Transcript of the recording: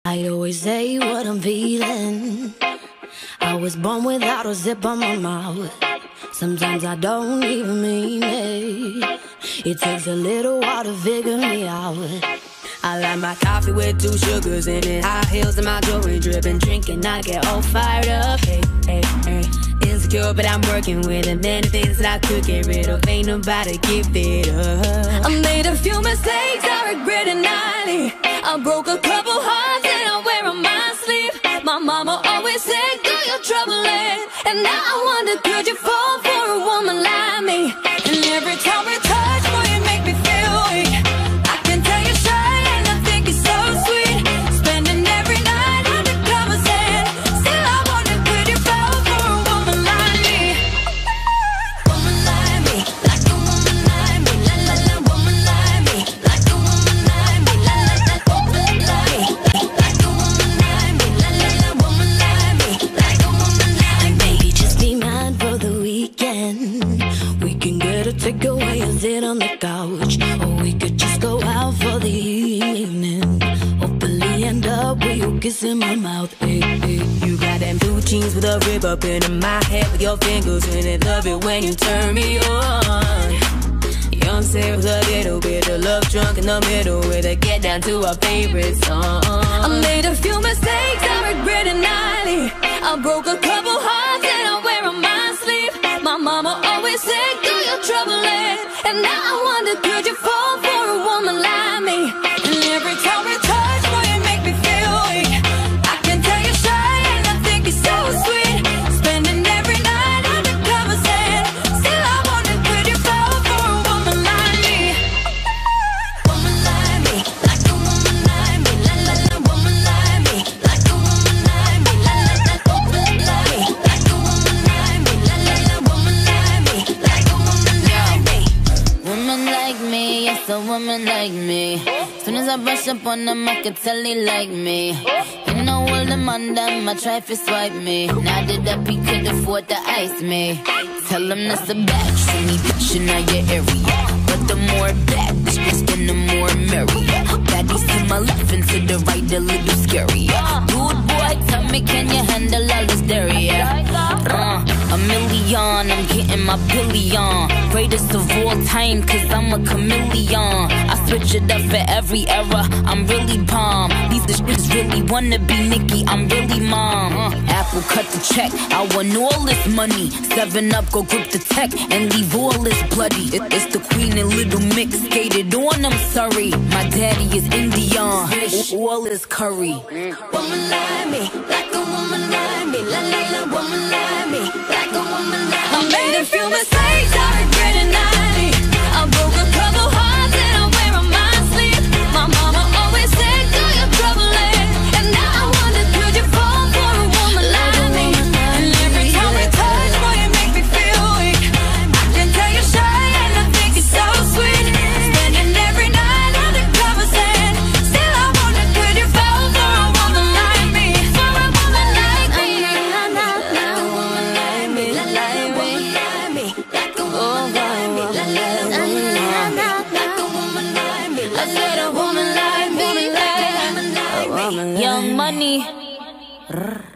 I always say what I'm feeling. I was born without a zip on my mouth. Sometimes I don't even mean it. It takes a little while to figure me out. I like my coffee with 2 sugars in it. High heels and my jewelry dripping. Drinking, I get all fired up. Hey, hey, hey. Insecure, but I'm working with it. Many things that I could get rid of. Ain't nobody give it up. I made a few mistakes, I regret it nightly. I broke a couple hearts and I wear on my sleeve. My mama always said, do your troubling. And now I wonder, could you fall for a woman like me? And every time we touch, boy, you make me feel weak. I can tell you're shy and I think you're so sweet. Spending every night undercover saying, still I wonder, could you fall for a woman like me? Woman like me, like a woman like me. La la la, woman like me, like a woman like me. La la la, woman like me, like a woman like me. La la la, woman like me, like a woman like me. Baby, just be mine for the weekend. We can get a takeaway and sit on the couch, or we could just go out for the evening. Hopefully end up with you kissing my mouth. Hey, hey. You got them blue jeans with a rib up in my head with your fingers in it. Love it when you turn me on. Young Sarah with a little bit of love drunk in the middle with a get down to our favorite song. I made a few mistakes, I regret it nightly. I broke a couple hearts and I wear on my sleeve. My mama always said, do your troubling. And now I wonder, could you fall for a woman like me? And every time we touch, boy, you make me feel weak. I can tell you're shy and I think you're so sweet. Spending every night undercover saying, still I wonder, could you fall for a woman like me? Woman like me, like a woman like me. La la la, woman like me, like a woman like me. La la la, woman like me, like a woman like me. La la la, woman like me, like a woman like me. Woman like me, yes, a woman like me. Soon as I brush up on them, I can tell they like me. You know all them on them, I try to swipe me. Now that he could afford to ice me. Tell him that's a batch, see me bitchin' out your area. But the more bad bitch, then the more merry. Baddies to my left and to the right, a little scary. Dude, boy, tell me, can you handle all this dairy? A million, I'm getting my billion. Greatest of all time, cause I'm a chameleon. I switch it up for every era, I'm really bomb. These bitches really wanna be Nicki, I'm really mom. Apple cut the check, I want all this money. 7-Up, go grip the tech and leave all this bloody. It's the queen and little mix, skated on, I'm sorry. My daddy is Indian, all is curry. Woman like me, like a woman like me. La la la, woman like me, like a woman like me. I made a few mistakes, I regret it nightly. I broke a couple hearts and I wear on my sleeve. My mama always said, do your troubling. And now I wonder, could you fall for a woman like me? And every time we touch, boy, you make me feel weak. I can tell you're shy and I think you're so sweet. Spending every night undercover saying, still I wonder, could you fall for a woman like me? For a woman like me. Like a woman like me. Like a woman like me. Like a woman like me. Like a woman like me. I said a woman like me. Like a woman like me. Young Money.